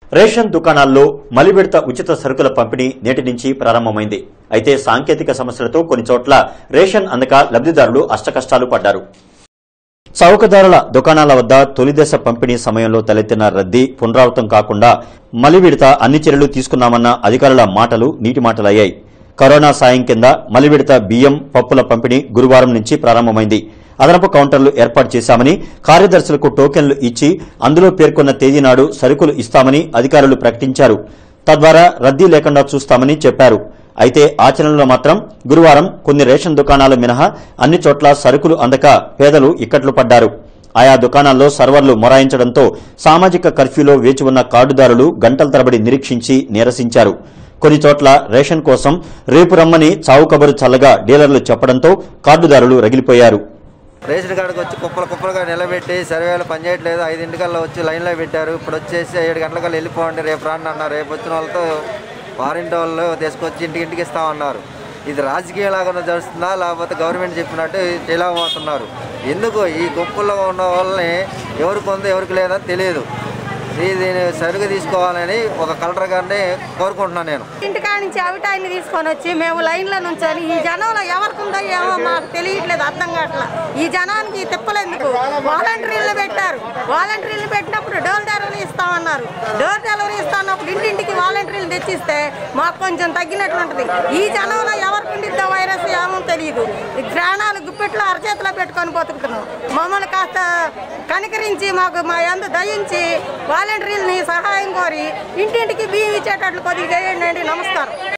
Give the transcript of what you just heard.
Ration దుకాణాల్లో మలివిడత ఉచిత సరుకుల పంపిణీ నేటి నుంచి ప్రారంభమైంది. అయితే సాంకేతిక సమస్యలతో కొన్ని చోట్ల రేషన్ అందక లబ్ధిదారులు అష్టకష్టాలు పడ్డారు. చౌకదారుల దుకాణాల వద్ద తొలిదశ పంపిణీ సమయంలో తలెత్తిన రద్దీ పునరావృతం కాకుండా మలివిడత అన్ని చర్యలు తీసుకున్నామన్న అధికారుల మాటలు నీటి మాటలయ్యాయి. కరోనా సాయం కింద మలివిడత బియ్యం, పప్పుల పంపిణీ గురువారం నుంచి ప్రారంభమైంది. అదనపు కౌంటర్లు ఏర్పాటు చేశామని, కార్యదర్శులకు టోకెన్లు ఇచ్చి అందులో పేర్కొన్న తేదీ నాడు సరుకులు ఇస్తామని అధికారులు ప్రకటించారు. తద్వారా రద్దీ లేకుండా చూస్తామని చెప్పారు. అయితే ఆచరణలో మాత్రం గురువారం కొన్ని రేషన్ దుకాణాలు మినహా అన్ని చోట్ల సరుకులు అందక పేదలు ఇక్కట్లు పడ్డారు. ఆయా దుకాణాల్లో సర్వర్లు మొరాయించడంతో సామాజిక కర్ఫ్యూలో వేచి ఉన్న కార్డుదారులు గంటల తరబడి నిరీక్షించి నీరసించారు. కొన్ని చోట్ల రేషన్ కోసం రేపు రమ్మని చావు కబురు చల్లగా డీలర్లు చెప్పడంతో కార్డుదారులు రగిలిపోయారు. రేషన్ కార్డుకి వచ్చి కుప్పలుగా నిలబెట్టి సర్వేలు పనిచేయట్లేదు. 5 వచ్చి లైన్లో పెట్టారు. ఇప్పుడు వచ్చేసి 7 గంటలకల్లా వెళ్ళిపోండి, రేపు రాండి అన్నారు. రేపు వచ్చిన వాళ్ళతో వారింటి వాళ్ళు తీసుకొచ్చి ఇంటికి ఇస్తామన్నారు. ఇది రాజకీయాలాగా జరుగుతుందా లేకపోతే గవర్నమెంట్ చెప్పినట్టు చేయలేకపోతున్నారు. ఎందుకు ఈ గుంపుల్లో ఉన్న వాళ్ళని ఎవరికి ఉందో ఎవరికి లేదని తెలియదు. దీన్ని సరిగ్గా తీసుకోవాలని ఒక కలెక్టర్ గారిని కోరుకుంటున్నాను. నేను ఇంటికాడ నుంచి అవిటాయిని తీసుకొని వచ్చి మేము లైన్లో నుంచొని ఈ జనంలో ఎవరికి ఉందో ఏమో మాకు తెలియట్లేదు, అర్థం కావట్లేదు. ఈ జనానికి తిప్పలేందుకు వాలంటీర్లు పెట్టారు. వాలంటీర్లు పెట్టినప్పుడు డోర్ డెలివరీ ఇస్తామన్నారు. డోర్ డెలివరీ ఇస్తామన్నప్పుడు ఇంటింటికి వాలంటీర్లు తెచ్చిస్తే మాకు కొంచెం తగ్గినట్లు ఉంటుంది. ఈ జనంలో ఎవరికి ఉండిద్దో వైరస్ ఏమో తెలియదు. ఈ ప్రాణాలు గుప్పెట్లో అరచేతిలో పెట్టుకొని బతుకుతున్నాం. మమ్మల్ని కాస్త కనికరించి మాకు మా యందు దయించి వాలంటీర్లని సహాయం కోరి ఇంటింటికి బియ్యం ఇచ్చేటట్లు కొద్దిగా చేయండి. నమస్కారం.